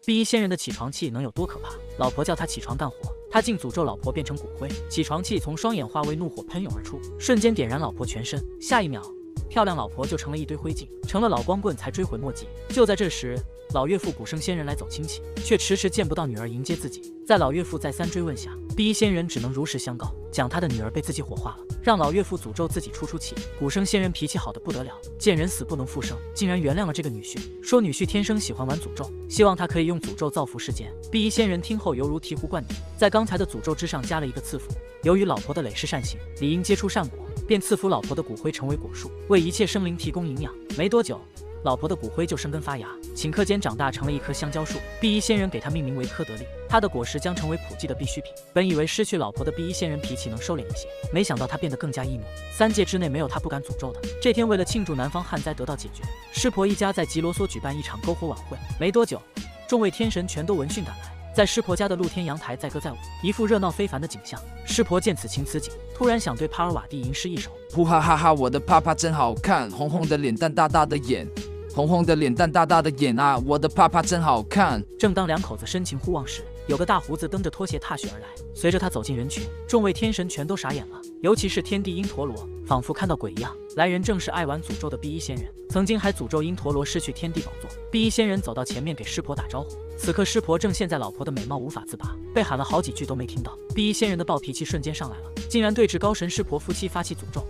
第一仙人的起床气能有多可怕？老婆叫他起床干活，他竟诅咒老婆变成骨灰。起床气从双眼化为怒火喷涌而出，瞬间点燃老婆全身。下一秒，漂亮老婆就成了一堆灰烬，成了老光棍才追悔莫及。就在这时，老岳父古圣仙人来走亲戚，却迟迟见不到女儿迎接自己。在老岳父再三追问下，第一仙人只能如实相告，讲他的女儿被自己火化了，让老岳父诅咒自己出气。古圣仙人脾气好得不得了，见人死不能复生，竟然原谅了这个女婿，说女婿天生喜欢玩诅咒，希望他可以用诅咒造福世间。第一仙人听后犹如醍醐灌顶，在刚才的诅咒之上加了一个赐福。由于老婆的累世善行，理应结出善果，便赐福老婆的骨灰成为果树，为一切生灵提供营养。没多久，老婆的骨灰就生根发芽，顷刻间长大成了一棵香蕉树。第一仙人给它命名为科德利，它的果实将成为普济的必需品。本以为失去老婆的第一仙人脾气能收敛一些，没想到他变得更加易怒。3界之内没有他不敢诅咒的。这天，为了庆祝南方旱灾得到解决，湿婆一家在吉罗梭举办一场篝火晚会。没多久，众位天神全都闻讯赶来，在湿婆家的露天阳台载歌载舞，一副热闹非凡的景象。湿婆见此情此景，突然想对帕尔瓦蒂吟诗一首： 呼哈哈哈，我的帕帕真好看，红红的脸蛋大大的眼，红红的脸蛋大大的眼啊，我的帕帕真好看。 正当两口子深情互望时，有个大胡子蹬着拖鞋踏雪而来。随着他走进人群，众位天神全都傻眼了，尤其是天帝因陀罗，仿佛看到鬼一样。来人正是爱玩诅咒的第一仙人，曾经还诅咒因陀罗失去天帝宝座。第一仙人走到前面给湿婆打招呼，此刻湿婆正陷在老婆的美貌无法自拔，被喊了好几句都没听到。第一仙人的暴脾气瞬间上来了，竟然对至高神湿婆夫妻发起诅咒。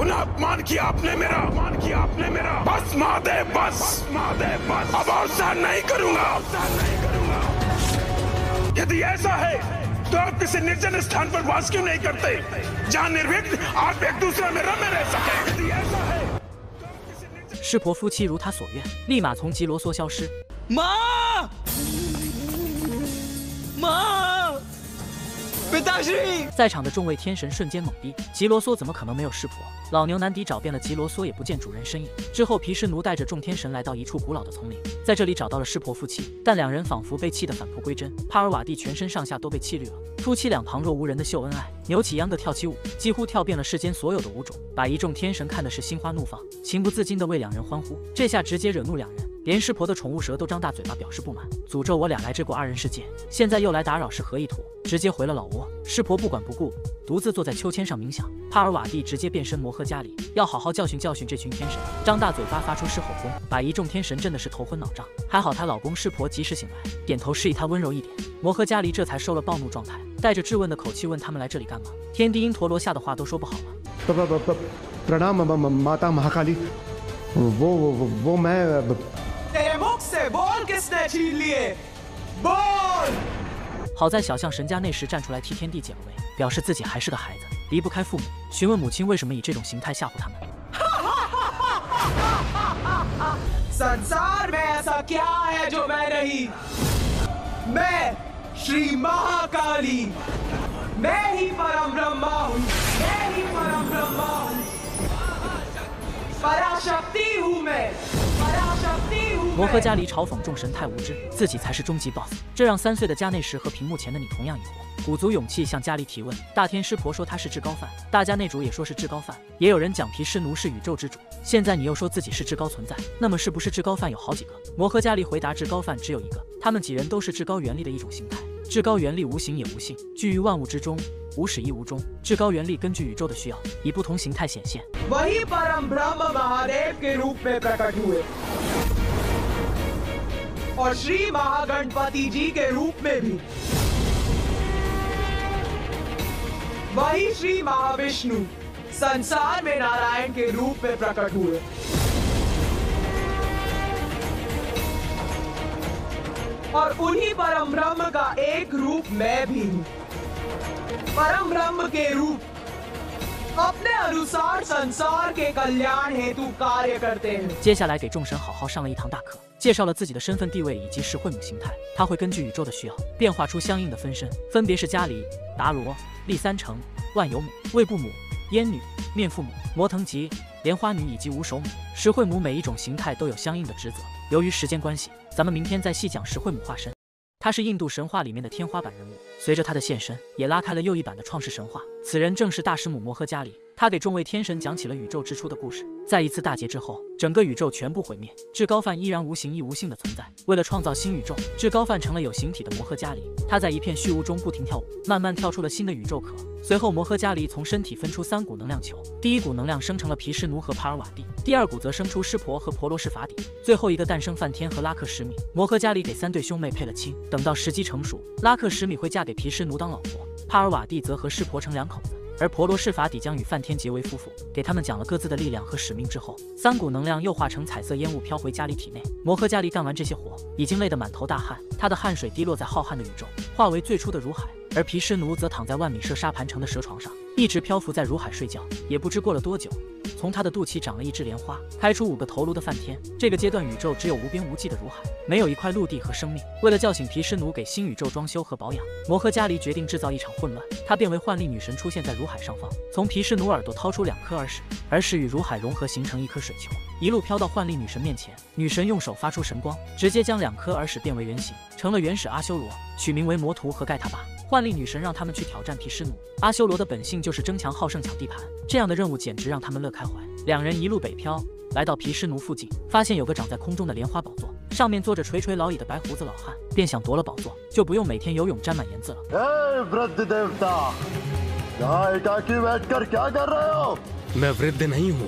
तो आप किसी निर्जन स्थान पर वास क्यों नहीं करते जहां निर्विघ्न आप एक दूसरे में रमे रह सके यदि ऐसा है 湿婆夫妻如他所愿，立马从吉罗梭消失。 妈， 在场的众位天神瞬间懵逼，吉罗梭怎么可能没有湿婆？老牛难敌找遍了吉罗梭，也不见主人身影。之后，皮湿奴带着众天神来到一处古老的丛林，在这里找到了湿婆夫妻，但两人仿佛被气得返璞归真。帕尔瓦蒂全身上下都被气绿了，夫妻俩旁若无人的秀恩爱，扭起秧歌跳起舞，几乎跳遍了世间所有的舞种，把一众天神看的是心花怒放，情不自禁地为两人欢呼。这下直接惹怒两人，连湿婆的宠物蛇都张大嘴巴表示不满，诅咒我俩来这过二人世界，现在又来打扰是何意图？直接回了老窝。湿婆不管不顾，独自坐在秋千上冥想。帕尔瓦蒂直接变身摩诃迦里，要好好教训教训这群天神，张大嘴巴发出狮吼功，把一众天神震的是头昏脑胀。还好她老公湿婆及时醒来，点头示意她温柔一点。摩诃迦里这才收了暴怒状态，带着质问的口气问他们来这里干嘛。天帝因陀罗吓的话都说不好了。 प्रणाम माता महाकाली वो मैं तेरे मुख से बोल किसने छीन लिए बोल 好在小象神家那时站出来替天帝解了围，表示自己还是个孩子，离不开父母，询问母亲为什么以这种形态吓唬他们。 संसार में ऐसा क्या है जो मैं नहीं मैं श्री महाकाली मैं ही परम ब्रह्मा हूँ मैं ही परम ब्रह्मा हूँ पराशक्ति हूँ मैं पराशक्ति हूँ 摩诃迦里嘲讽众神太无知，自己才是终极 BOSS， 这让3岁的迦内什和屏幕前的你同样疑惑。鼓足勇气向迦里提问，大天湿婆说他是至高犯，大迦内主也说是至高犯，也有人讲毗湿奴是宇宙之主，现在你又说自己是至高存在，那么是不是至高犯有好几个？摩诃迦里回答，至高犯只有一个，他们几人都是至高原力的一种形态。至高原力无形也无性，居于万物之中，无始亦无终。至高原力根据宇宙的需要，以不同形态显现。 वही परम ब्रह्म महादेव के रूप में प्रकट हुए और श्री महागणपति जी के रूप में भी वही श्री महाविष्णु संसार में नारायण के रूप में प्रकट हुए और उन्हीं परम ब्रह्म का एक रूप मैं भी हूँ परम ब्रह्म के रूप अपने अनुसार संसार के कल्याण हेतु कार्य करते हैं。 接下来给众神好好上了一堂大课，介绍了自己的身份地位以及石慧母形态。他会根据宇宙的需要变化出相应的分身，分别是迦离、达罗、利三成、万有母、卫部母、烟女、面父母、摩腾吉、莲花女以及无手母。石慧母每一种形态都有相应的职责。由于时间关系，咱们明天再细讲石慧母化身。她是印度神话里面的天花板人物，随着她的现身，也拉开了又一版的创世神话。此人正是大师母摩诃迦里。 他给众位天神讲起了宇宙之初的故事。在一次大劫之后，整个宇宙全部毁灭，至高梵依然无形亦无性的存在。为了创造新宇宙，至高梵成了有形体的摩诃迦黎。他在一片虚无中不停跳舞，慢慢跳出了新的宇宙壳。随后，摩诃迦黎从身体分出3股能量球，第一股能量生成了毗湿奴和帕尔瓦蒂，第2股则生出湿婆和婆罗氏法底，最后一个诞生梵天和拉克什米。摩诃迦黎给3对兄妹配了亲，等到时机成熟，拉克什米会嫁给毗湿奴当老婆，帕尔瓦蒂则和湿婆成2口子。而婆罗氏法底将与梵天结为夫妇，给他们讲了各自的力量和使命之后，3股能量又化成彩色烟雾飘回迦黎体内。摩诃迦黎干完这些活，已经累得满头大汗，他的汗水滴落在浩瀚的宇宙，化为最初的如海。而毗湿奴则躺在万米舍沙盘成的蛇床上，一直漂浮在如海睡觉。也不知过了多久，从他的肚脐长了一只莲花，开出5个头颅的梵天。这个阶段宇宙只有无边无际的如海，没有一块陆地和生命。为了叫醒毗湿奴，给新宇宙装修和保养，摩诃迦黎决定制造一场混乱。他变为幻力女神出现在如海上方，从毗湿奴耳朵掏出2颗耳屎，耳屎与如海融合形成一颗水球，一路飘到幻力女神面前。女神用手发出神光，直接将2颗耳屎变为原形，成了原始阿修罗，取名为摩图和盖塔巴。幻力女神让他们去挑战毗湿奴。阿修罗的本性就是争强好胜、抢地盘，这样的任务简直让他们乐开怀。2人一路北漂，来到毗湿奴附近，发现有个长在空中的莲花宝座，上面坐着垂垂老矣的白胡子老汉，便想夺了宝座，就不用每天游泳沾满盐渍了。 मैं वृद्ध नहीं हूँ,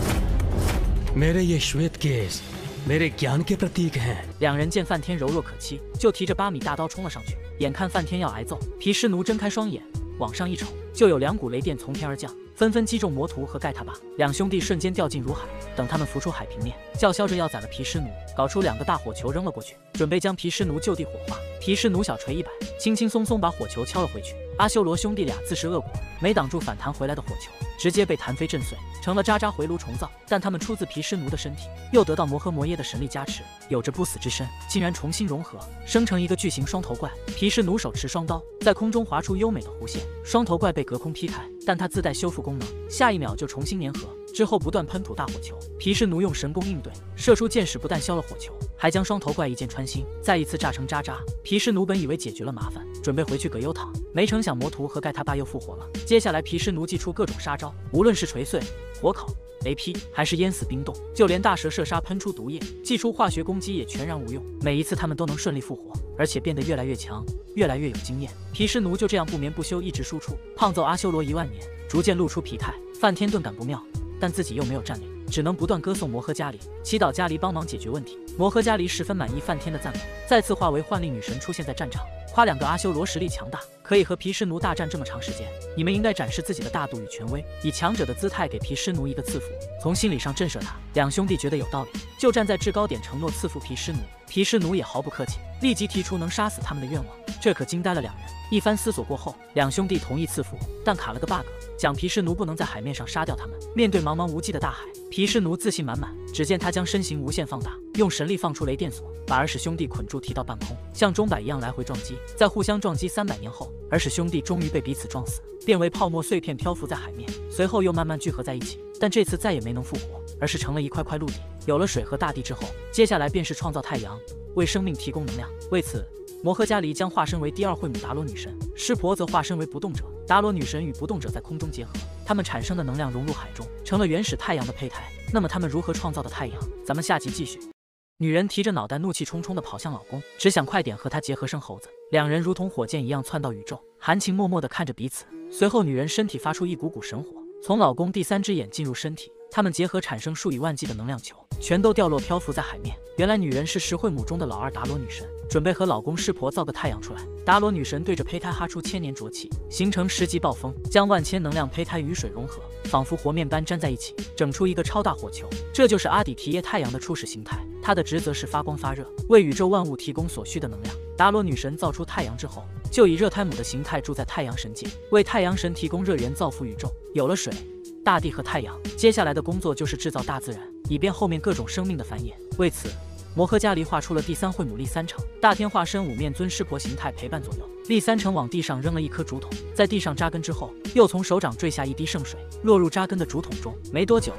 मेरे ये श्वेत केस मेरे ज्ञान के प्रतीक हैं。 2人见梵天柔弱可欺，就提着8米大刀冲了上去。眼看梵天要挨揍，毗湿奴睁开双眼，往上一瞅，就有2股雷电从天而降，纷纷击中摩图和盖塔巴。2兄弟瞬间掉进如海。等他们浮出海平面，叫嚣着要宰了毗湿奴，搞出2个大火球扔了过去，准备将毗湿奴就地火化。毗湿奴小锤一摆，轻轻松松把火球敲了回去。阿修罗兄弟俩自食恶果，没挡住反弹回来的火球，直接被弹飞震碎，成了渣渣回炉重造。但他们出自毗湿奴的身体，又得到摩诃摩耶的神力加持，有着不死之身，竟然重新融合，生成一个巨型双头怪。毗湿奴手持双刀，在空中划出优美的弧线，双头怪被隔空劈开，但它自带修复功能，下一秒就重新粘合。之后不断喷吐大火球，毗湿奴用神功应对，射出箭矢不但消了火球，还将双头怪一箭穿心，再一次炸成渣渣。毗湿奴本以为解决了麻烦，准备回去葛优躺，没成想摩图和盖他爸又复活了。接下来毗湿奴祭出各种杀招，无论是锤碎、火烤、雷劈，还是淹死冰冻，就连大蛇射杀喷出毒液，祭出化学攻击也全然无用。每一次他们都能顺利复活，而且变得越来越强，越来越有经验。毗湿奴就这样不眠不休，一直输出，胖揍阿修罗1万年，逐渐露出疲态。梵天顿感不妙，但自己又没有战力，只能不断歌颂摩诃迦黎，祈祷迦黎帮忙解决问题。摩诃迦黎十分满意梵天的赞美，再次化为幻力女神出现在战场，夸2个阿修罗实力强大，可以和毗湿奴大战这么长时间，你们应该展示自己的大度与权威，以强者的姿态给毗湿奴一个赐福，从心理上震慑他。2兄弟觉得有道理，就站在制高点承诺赐福毗湿奴。毗湿奴也毫不客气，立即提出能杀死他们的愿望，这可惊呆了2人。一番思索过后，2兄弟同意赐福，但卡了个 bug， 讲毗湿奴不能在海面上杀掉他们。面对茫茫无际的大海，毗湿奴自信满满，只见他将身形无限放大，用神力放出雷电索，把儿使兄弟捆住提到半空，像钟摆一样来回撞击。在互相撞击300年后，儿使兄弟终于被彼此撞死，变为泡沫碎片漂浮在海面，随后又慢慢聚合在一起，但这次再也没能复活，而是成了一块块陆地。有了水和大地之后，接下来便是创造太阳，为生命提供能量。为此，摩诃迦黎将化身为第2惠母达罗女神，湿婆则化身为不动者。达罗女神与不动者在空中结合，他们产生的能量融入海中，成了原始太阳的胚胎。那么他们如何创造的太阳？咱们下集继续。女人提着脑袋怒气冲冲地跑向老公，只想快点和他结合生猴子。2人如同火箭一样窜到宇宙，含情脉脉地看着彼此。随后女人身体发出一股股神火，从老公第3只眼进入身体，他们结合产生数以万计的能量球，全都掉落漂浮在海面。原来女人是10惠母中的老2达罗女神，准备和老公湿婆造个太阳出来。达罗女神对着胚胎哈出千年浊气，形成10级暴风，将万千能量胚胎与水融合，仿佛和面般粘在一起，整出一个超大火球。这就是阿底提耶太阳的初始形态，它的职责是发光发热，为宇宙万物提供所需的能量。达罗女神造出太阳之后，就以热胎母的形态住在太阳神界，为太阳神提供热源，造福宇宙。有了水、大地和太阳，接下来的工作就是制造大自然，以便后面各种生命的繁衍。为此，摩诃迦黎画出了第3惠母立三成，大天化身5面尊湿婆形态陪伴左右。立三成往地上扔了一颗竹筒，在地上扎根之后，又从手掌坠下一滴圣水，落入扎根的竹筒中。没多久，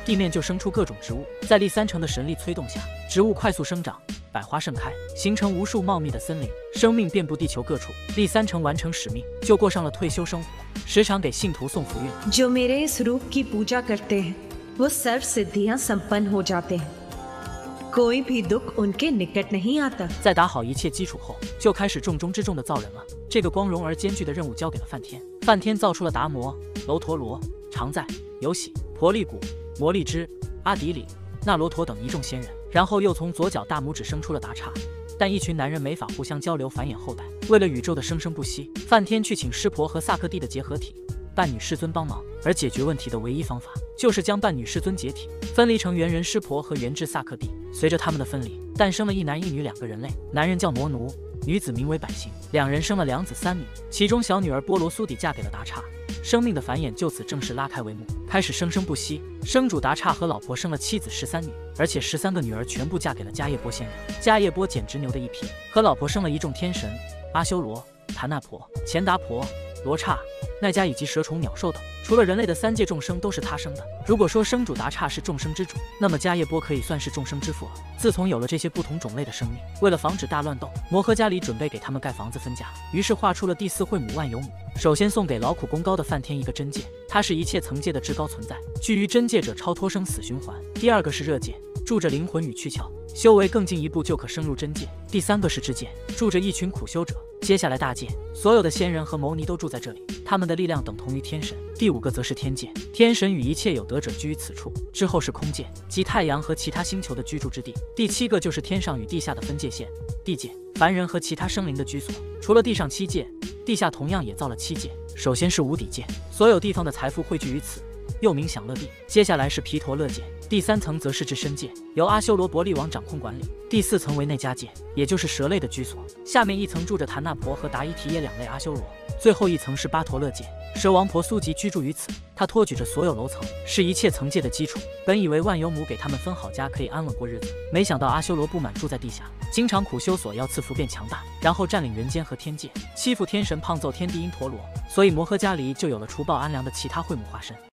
地面就生出各种植物。在第3层的神力催动下，植物快速生长，百花盛开，形成无数茂密的森林，生命遍布地球各处。第3层完成使命，就过上了退休生活，时常给信徒送福运。 जो मेरे इस रूप की पूजा करते हैं, वो सर्व सिद्धियां संपन्न हो जाते हैं, कोई भी दुख उनके निकट नहीं आता। 在打好一切基础后，就开始重中之重的造人了。这个光荣而艰巨的任务交给了梵天。梵天造出了达摩、楼陀罗、常在、有喜、婆利古、摩利支、阿底里、那罗陀等一众仙人，然后又从左脚大拇指生出了达刹。但一群男人没法互相交流繁衍后代，为了宇宙的生生不息，梵天去请湿婆和萨克帝的结合体半女世尊帮忙。而解决问题的唯一方法，就是将半女世尊解体，分离成猿人湿婆和猿智萨克帝。随着他们的分离，诞生了一男一女2个人类，男人叫魔奴，女子名为百行。2人生了2子3女，其中小女儿波罗苏底嫁给了达刹，生命的繁衍就此正式拉开帷幕，开始生生不息。生主达刹和老婆生了7子13女，而且13个女儿全部嫁给了迦叶波仙人。迦叶波简直牛的一批，和老婆生了一众天神：阿修罗、檀那婆、钱达婆、罗刹、奈迦以及蛇虫鸟兽等。除了人类的3界众生都是他生的。如果说生主达刹是众生之主，那么迦叶波可以算是众生之父了。自从有了这些不同种类的生命，为了防止大乱斗，摩诃迦黎准备给他们盖房子分家，于是画出了第4会母万有母。首先送给劳苦功高的梵天一个真界，它是一切层界的至高存在，居于真界者超脱生死循环。第2个是热界，住着灵魂与躯壳，修为更进一步就可升入真界。第3个是智界，住着一群苦修者。接下来大界，所有的仙人和牟尼都住在这里，他们的力量等同于天神。第5个则是天界，天神与一切有德者居于此处。之后是空界，即太阳和其他星球的居住之地。第7个就是天上与地下的分界线，地界，凡人和其他生灵的居所。除了地上7界，地下同样也造了7界。首先是无底界，所有地方的财富汇聚于此，又名享乐地。接下来是毗陀勒界，第3层则是至身界，由阿修罗伯利王掌控管理。第4层为内迦界，也就是蛇类的居所，下面一层住着檀那婆和达伊提耶2类阿修罗。最后一层是巴陀勒界，蛇王婆苏吉居住于此，他托举着所有楼层，是一切层界的基础。本以为万有母给他们分好家，可以安稳过日子，没想到阿修罗不满住在地下，经常苦修索要赐福变强大，然后占领人间和天界，欺负天神，胖揍天帝因陀罗，所以摩诃迦黎就有了除暴安良的其他会母化身。